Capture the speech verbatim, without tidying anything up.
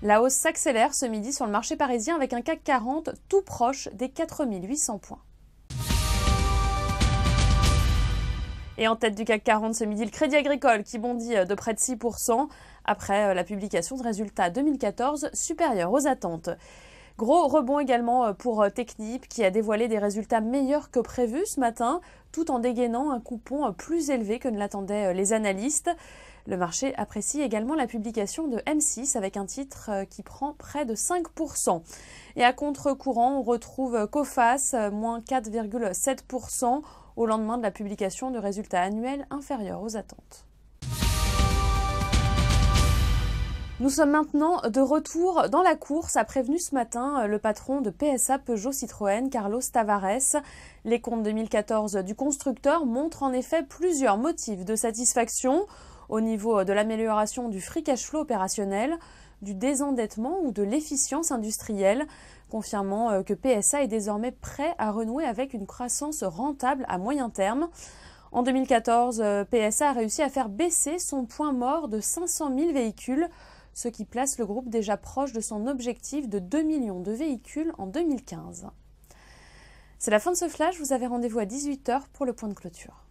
La hausse s'accélère ce midi sur le marché parisien avec un C A C quarante tout proche des quatre mille huit cents points. Et en tête du C A C quarante ce midi, le Crédit Agricole qui bondit de près de six pour cent après la publication de résultats deux mille quatorze supérieurs aux attentes. Gros rebond également pour Technip qui a dévoilé des résultats meilleurs que prévus ce matin, tout en dégainant un coupon plus élevé que ne l'attendaient les analystes. Le marché apprécie également la publication de M six avec un titre qui prend près de cinq pour cent. Et à contre-courant, on retrouve Coface, moins quatre virgule sept pour cent au lendemain de la publication de résultats annuels inférieurs aux attentes. Nous sommes maintenant de retour dans la course, a prévenu ce matin le patron de P S A Peugeot Citroën, Carlos Tavares. Les comptes deux mille quatorze du constructeur montrent en effet plusieurs motifs de satisfaction au niveau de l'amélioration du free cash flow opérationnel, du désendettement ou de l'efficience industrielle, confirmant que P S A est désormais prêt à renouer avec une croissance rentable à moyen terme. En deux mille quatorze, P S A a réussi à faire baisser son point mort de cinq cent mille véhicules, ce qui place le groupe déjà proche de son objectif de deux millions de véhicules en deux mille quinze. C'est la fin de ce flash, vous avez rendez-vous à dix-huit heures pour le point de clôture.